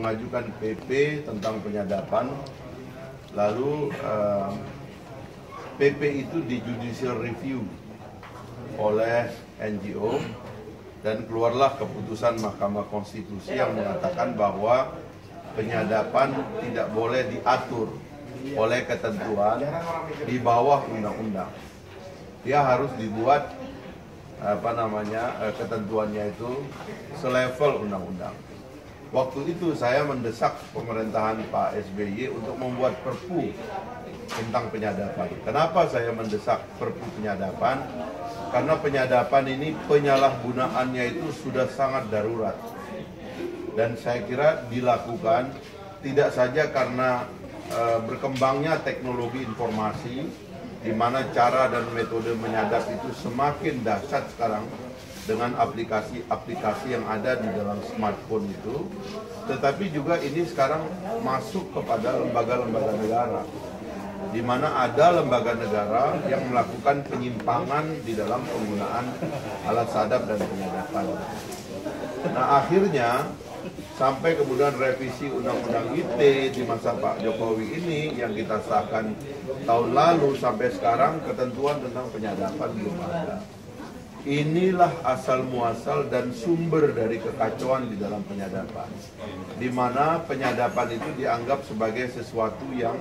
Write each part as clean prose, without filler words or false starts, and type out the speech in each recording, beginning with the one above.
mengajukan PP tentang penyadapan, lalu PP itu di judicial review oleh NGO dan keluarlah keputusan Mahkamah Konstitusi yang mengatakan bahwa penyadapan tidak boleh diatur oleh ketentuan di bawah undang-undang. Dia harus dibuat ketentuannya itu selevel undang-undang. Waktu itu saya mendesak pemerintahan Pak SBY untuk membuat perpu tentang penyadapan. Kenapa saya mendesak perpu penyadapan? Karena penyadapan ini penyalahgunaannya itu sudah sangat darurat. Dan saya kira dilakukan tidak saja karena berkembangnya teknologi informasi, di mana cara dan metode menyadap itu semakin dahsyat sekarang dengan aplikasi-aplikasi yang ada di dalam smartphone itu, tetapi juga ini sekarang masuk kepada lembaga-lembaga negara, di mana ada lembaga negara yang melakukan penyimpangan di dalam penggunaan alat sadap dan penyadapan. Nah, akhirnya sampai kemudian revisi Undang-Undang ITE di masa Pak Jokowi ini yang kita sahkan tahun lalu, sampai sekarang ketentuan tentang penyadapan belum ada. Inilah asal muasal dan sumber dari kekacauan di dalam penyadapan, di mana penyadapan itu dianggap sebagai sesuatu yang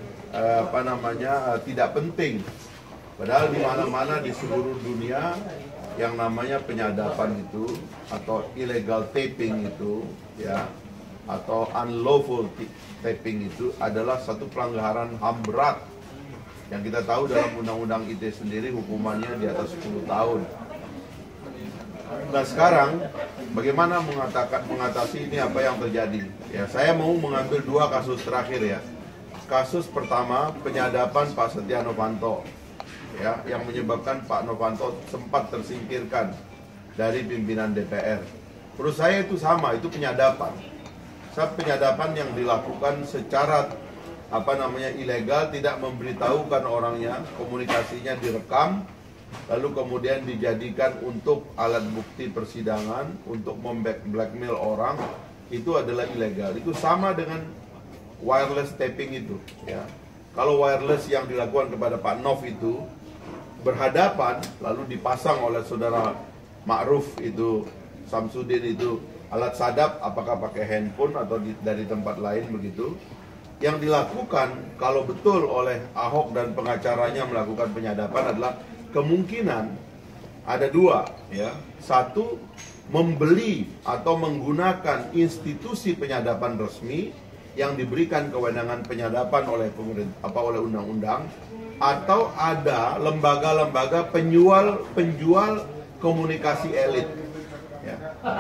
tidak penting. Padahal di mana-mana di seluruh dunia yang namanya penyadapan itu atau illegal taping itu, ya, atau unlawful taping itu adalah satu pelanggaran HAM berat yang kita tahu dalam Undang-Undang ITE sendiri hukumannya di atas 10 tahun. Nah, sekarang bagaimana mengatasi ini, apa yang terjadi? Ya, saya mau mengambil dua kasus terakhir ya. Kasus pertama penyadapan Pak Setia Novanto, ya, yang menyebabkan Pak Novanto sempat tersingkirkan dari pimpinan DPR. Menurut saya itu sama, itu penyadapan. Penyadapan yang dilakukan secara ilegal, tidak memberitahukan orangnya, komunikasinya direkam, lalu kemudian dijadikan untuk alat bukti persidangan, untuk blackmail orang, itu adalah ilegal. Itu sama dengan wireless taping itu, ya. Kalau wireless yang dilakukan kepada Pak Nov itu berhadapan, lalu dipasang oleh saudara Ma'ruf itu, Samsudin itu, alat sadap, apakah pakai handphone atau dari tempat lain begitu. Yang dilakukan kalau betul oleh Ahok dan pengacaranya melakukan penyadapan adalah kemungkinan ada dua, ya. Satu, membeli atau menggunakan institusi penyadapan resmi yang diberikan kewenangan penyadapan oleh oleh undang-undang, atau ada lembaga-lembaga penjual komunikasi elit, ya.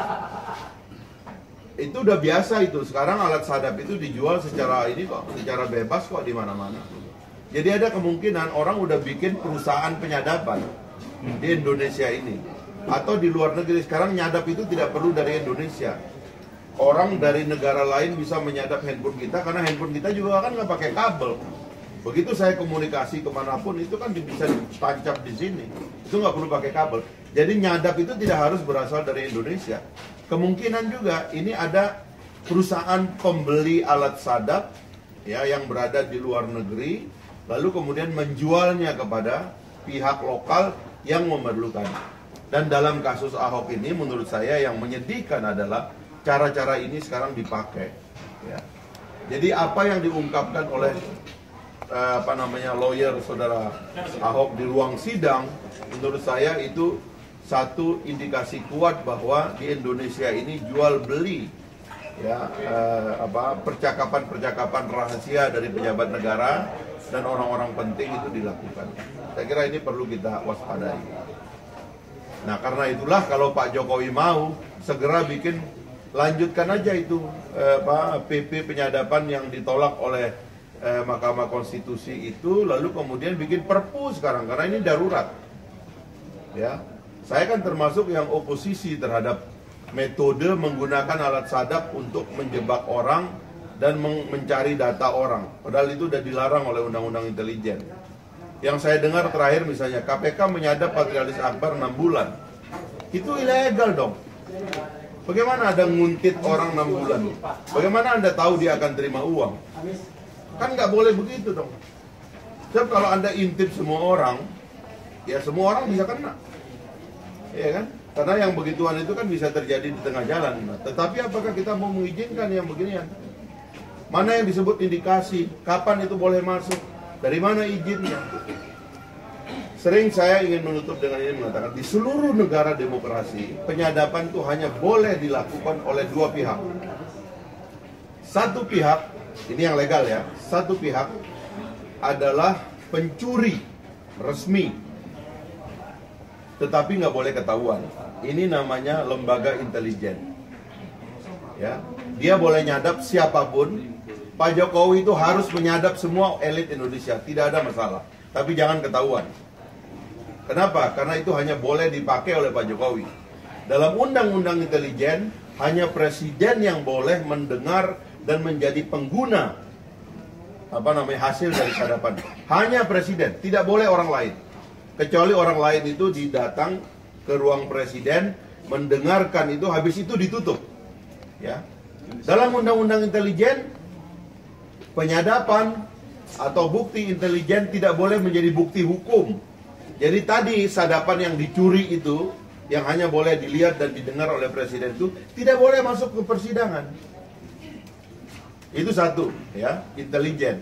Itu udah biasa itu. Sekarang alat sadap itu dijual secara bebas kok di mana-mana. Jadi ada kemungkinan orang udah bikin perusahaan penyadapan di Indonesia ini atau di luar negeri. Sekarang nyadap itu tidak perlu dari Indonesia. Orang dari negara lain bisa menyadap handphone kita karena handphone kita juga kan nggak pakai kabel. Begitu saya komunikasi kemanapun itu kan bisa ditancap di sini. Itu nggak perlu pakai kabel. Jadi nyadap itu tidak harus berasal dari Indonesia. Kemungkinan juga ini ada perusahaan pembeli alat sadap, ya, yang berada di luar negeri, lalu kemudian menjualnya kepada pihak lokal yang memerlukan. Dan dalam kasus Ahok ini menurut saya yang menyedihkan adalah cara-cara ini sekarang dipakai, ya. Jadi apa yang diungkapkan oleh lawyer saudara Ahok di ruang sidang, menurut saya itu satu indikasi kuat bahwa di Indonesia ini jual beli, ya, percakapan-percakapan rahasia dari pejabat negara dan orang-orang penting itu dilakukan. Saya kira ini perlu kita waspadai. Nah, karena itulah kalau Pak Jokowi mau segera lanjutkan aja itu PP penyadapan yang ditolak oleh Mahkamah Konstitusi itu, lalu kemudian bikin perpu sekarang karena ini darurat, ya. Saya kan termasuk yang oposisi terhadap metode menggunakan alat sadap untuk menjebak orang dan mencari data orang. Padahal itu sudah dilarang oleh Undang-Undang Intelijen. Yang saya dengar terakhir misalnya KPK menyadap Patrialis Akbar 6 bulan. Itu ilegal dong. Bagaimana Anda nguntit orang 6 bulan? Bagaimana Anda tahu dia akan terima uang? Kan nggak boleh begitu dong. Sebab kalau Anda intip semua orang, ya semua orang bisa kena. Ya kan? Karena yang begituan itu kan bisa terjadi di tengah jalan. Tetapi apakah kita mau mengizinkan yang beginian? Mana yang disebut indikasi? Kapan itu boleh masuk? Dari mana izinnya? Sering saya ingin menutup dengan ini mengatakan, di seluruh negara demokrasi, penyadapan itu hanya boleh dilakukan oleh dua pihak. Satu pihak, ini yang legal ya, satu pihak adalah pencuri resmi, tetapi nggak boleh ketahuan. Ini namanya lembaga intelijen. Ya, dia boleh nyadap siapapun. Pak Jokowi itu harus menyadap semua elit Indonesia, tidak ada masalah. Tapi jangan ketahuan. Kenapa? Karena itu hanya boleh dipakai oleh Pak Jokowi. Dalam undang-undang intelijen, hanya presiden yang boleh mendengar dan menjadi pengguna hasil dari sadapan. Hanya presiden, tidak boleh orang lain. Kecuali orang lain itu didatang ke ruang presiden, mendengarkan itu, habis itu ditutup. Ya. Dalam undang-undang intelijen, penyadapan atau bukti intelijen tidak boleh menjadi bukti hukum. Jadi tadi sadapan yang dicuri itu, yang hanya boleh dilihat dan didengar oleh presiden itu, tidak boleh masuk ke persidangan. Itu satu, ya, intelijen.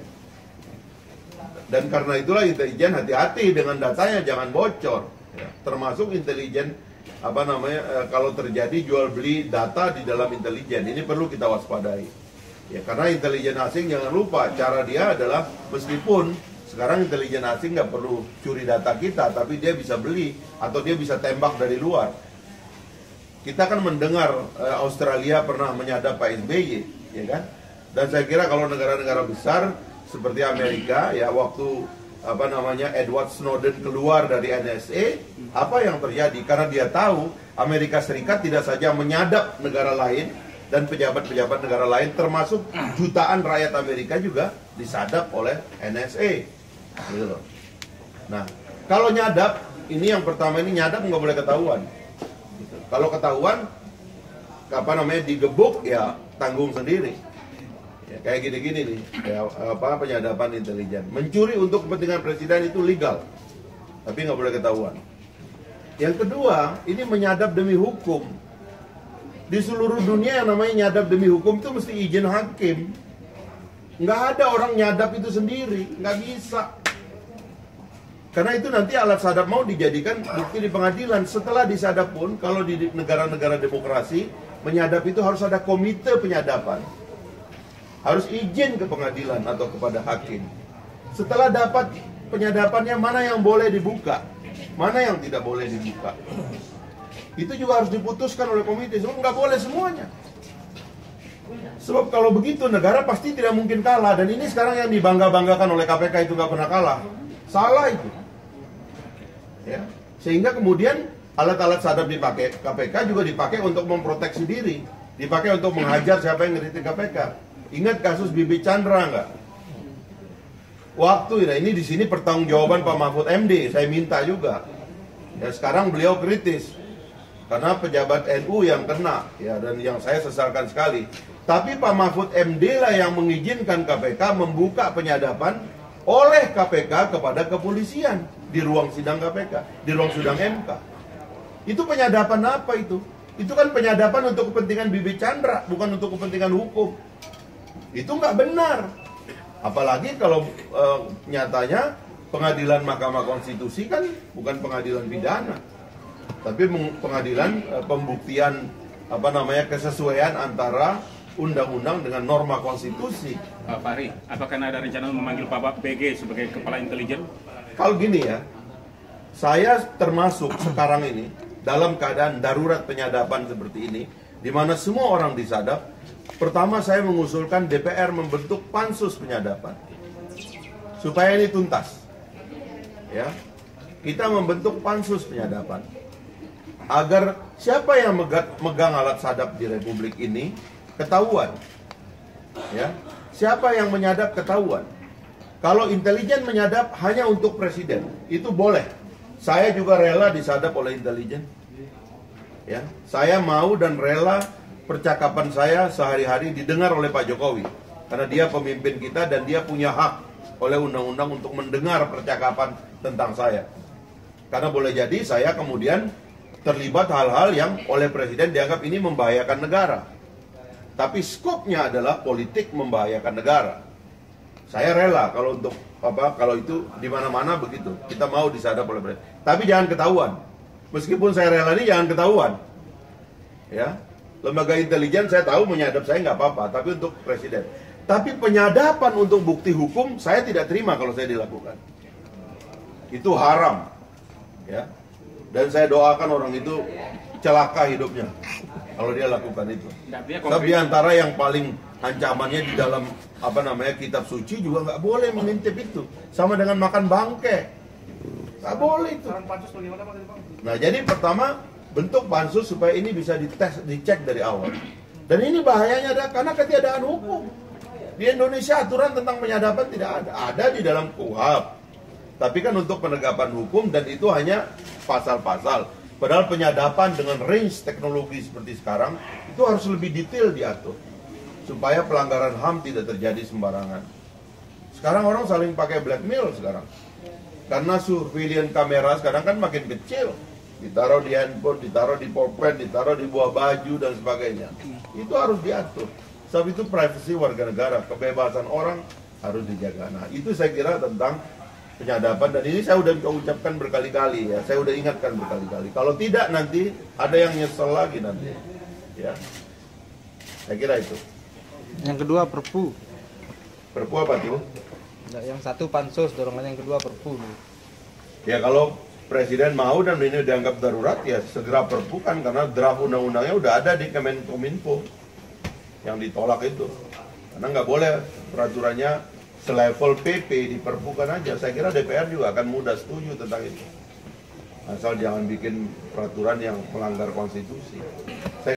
Dan karena itulah intelijen hati-hati dengan datanya, jangan bocor. Ya. Termasuk intelijen, kalau terjadi jual beli data di dalam intelijen, ini perlu kita waspadai. Ya, karena intelijen asing jangan lupa, cara dia adalah meskipun sekarang intelijen asing nggak perlu curi data kita, tapi dia bisa beli atau dia bisa tembak dari luar. Kita kan mendengar Australia pernah menyadap Pak SBY, ya kan? Dan saya kira kalau negara-negara besar seperti Amerika, ya waktu Edward Snowden keluar dari NSA, apa yang terjadi? Karena dia tahu Amerika Serikat tidak saja menyadap negara lain dan pejabat-pejabat negara lain, termasuk jutaan rakyat Amerika juga disadap oleh NSA. Gitu loh. Nah, kalau nyadap, ini yang pertama ini nyadap nggak boleh ketahuan. Gitu. Kalau ketahuan, digebuk ya tanggung sendiri. Ya, kayak gini-gini nih, ya, penyadapan intelijen. Mencuri untuk kepentingan presiden itu legal, tapi nggak boleh ketahuan. Yang kedua, ini menyadap demi hukum. Di seluruh dunia yang namanya nyadap demi hukum itu mesti izin hakim. Nggak ada orang nyadap itu sendiri, nggak bisa. Karena itu nanti alat sadap mau dijadikan bukti di pengadilan. Setelah disadap pun, kalau di negara-negara demokrasi, menyadap itu harus ada komite penyadapan. Harus izin ke pengadilan atau kepada hakim. Setelah dapat penyadapannya, mana yang boleh dibuka, mana yang tidak boleh dibuka. Itu juga harus diputuskan oleh komite, sebab nggak boleh semuanya. Sebab kalau begitu negara pasti tidak mungkin kalah. Dan ini sekarang yang dibangga-banggakan oleh KPK itu nggak pernah kalah. Salah itu. Ya. Sehingga kemudian alat-alat sadap dipakai, KPK juga dipakai untuk memproteksi diri. Dipakai untuk menghajar siapa yang ngeritik KPK. Ingat kasus Bibi Chandra nggak? Nah ini di sini pertanggungjawaban Pak Mahfud MD, saya minta juga. Ya sekarang beliau kritis. Karena pejabat NU yang kena, ya, dan yang saya sesalkan sekali. Tapi Pak Mahfud MD lah yang mengizinkan KPK membuka penyadapan oleh KPK kepada kepolisian di ruang sidang KPK, di ruang sidang MK. Itu penyadapan apa itu? Itu kan penyadapan untuk kepentingan Bibi Chandra, bukan untuk kepentingan hukum. Itu nggak benar. Apalagi kalau nyatanya pengadilan Mahkamah Konstitusi kan bukan pengadilan pidana, tapi pengadilan pembuktian kesesuaian antara undang-undang dengan norma konstitusi. Pak Fahri, apakah ada rencana memanggil Pak BG sebagai kepala intelijen? Kalau gini ya, saya termasuk sekarang ini dalam keadaan darurat penyadapan seperti ini, di mana semua orang disadap. Pertama saya mengusulkan DPR membentuk pansus penyadapan supaya ini tuntas. Ya, kita membentuk pansus penyadapan agar siapa yang megang alat sadap di Republik ini ketahuan. Ya, siapa yang menyadap ketahuan. Kalau intelijen menyadap hanya untuk presiden, itu boleh. Saya juga rela disadap oleh intelijen. Ya, saya mau dan rela percakapan saya sehari-hari didengar oleh Pak Jokowi. Karena dia pemimpin kita dan dia punya hak oleh undang-undang untuk mendengar percakapan tentang saya. Karena boleh jadi saya kemudian terlibat hal-hal yang oleh Presiden dianggap ini membahayakan negara. Tapi skopnya adalah politik membahayakan negara. Saya rela kalau untuk kalau itu di mana-mana begitu. Kita mau disadap oleh Presiden. Tapi jangan ketahuan. Meskipun saya rela ini jangan ketahuan. Ya, lembaga intelijen saya tahu menyadap saya nggak apa-apa. Tapi untuk Presiden. Tapi penyadapan untuk bukti hukum saya tidak terima kalau saya dilakukan. Itu haram. Ya. Dan saya doakan orang itu celaka hidupnya kalau dia lakukan itu. Tapi antara yang paling ancamannya di dalam kitab suci juga nggak boleh mengintip itu, sama dengan makan bangke, nggak boleh itu. Nah jadi pertama bentuk pansus supaya ini bisa dites, dicek dari awal. Dan ini bahayanya adalah karena ketiadaan hukum di Indonesia. Aturan tentang penyadapan tidak ada di dalam KUHP. Tapi kan untuk penegakan hukum dan itu hanya pasal-pasal. Padahal penyadapan dengan range teknologi seperti sekarang itu harus lebih detail diatur supaya pelanggaran HAM tidak terjadi sembarangan. Sekarang orang saling pakai blackmail sekarang. Karena surveillance kamera sekarang kan makin kecil. Ditaruh di handphone, ditaruh di pulpen, ditaruh di bawah baju dan sebagainya. Itu harus diatur. Sebab itu privasi warga negara, kebebasan orang harus dijaga. Nah, itu saya kira tentang penyadapan, dan ini saya udah ucapkan berkali-kali ya, saya udah ingatkan berkali-kali. Kalau tidak nanti ada yang nyesel lagi nanti. Ya. Saya kira itu. Yang kedua Perpu. Perpu apa tuh? Yang satu pansus, dorongan yang kedua Perpu. Ya kalau Presiden mau dan ini dianggap darurat ya segera Perpu kan, karena draft undang-undangnya udah ada di Kemenkominfo yang ditolak itu. Karena nggak boleh peraturannya selevel PP diperpukan aja. Saya kira DPR juga akan mudah setuju tentang itu. Asal jangan bikin peraturan yang melanggar konstitusi.